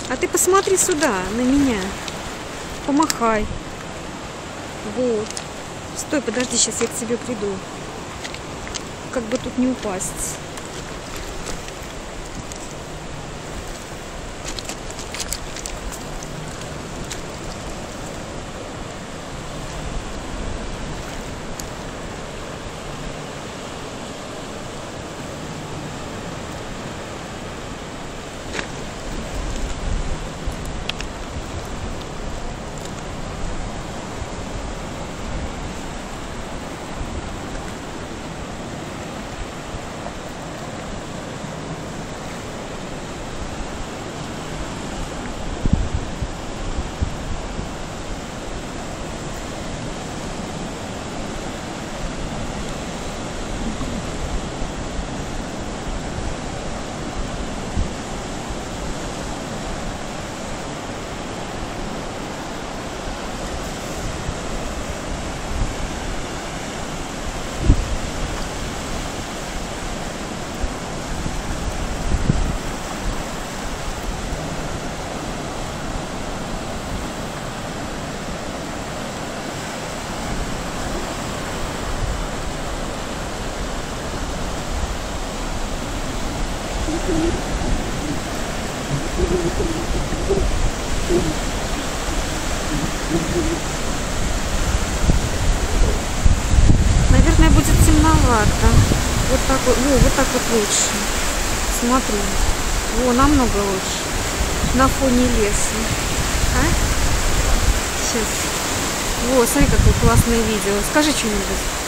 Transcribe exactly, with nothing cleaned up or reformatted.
А ты посмотри сюда, на меня. Помахай. Вот. Стой, подожди, сейчас я к тебе приду. Как бы тут не упасть. Наверное, будет темновато. Вот так вот, во, вот так вот лучше. Смотри. Во, намного лучше. На фоне леса. А? Сейчас. Во, смотри, какое классное видео. Скажи что-нибудь.